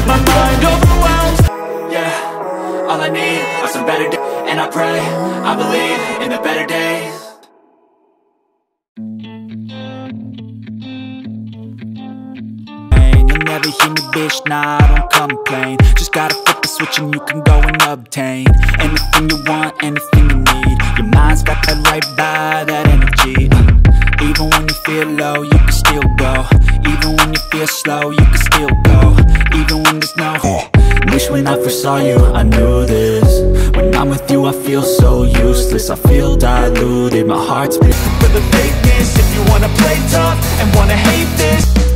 my mind overwhelms. Yeah, all I need are some better days, and I pray, I believe in the better days. You'll never hear me, bitch, nah, I don't complain. Just gotta flip the switch and you can go and obtain anything you want, anything you need. Your mind's got that right by that energy. Even when you feel low, you can still go. Even when you feel slow, you can still go. Even when there's no wish when I first saw you, I knew this. When I'm with you, I feel so useless. I feel diluted, my heart's beating For the fakeness, if you wanna play tough and wanna hate this,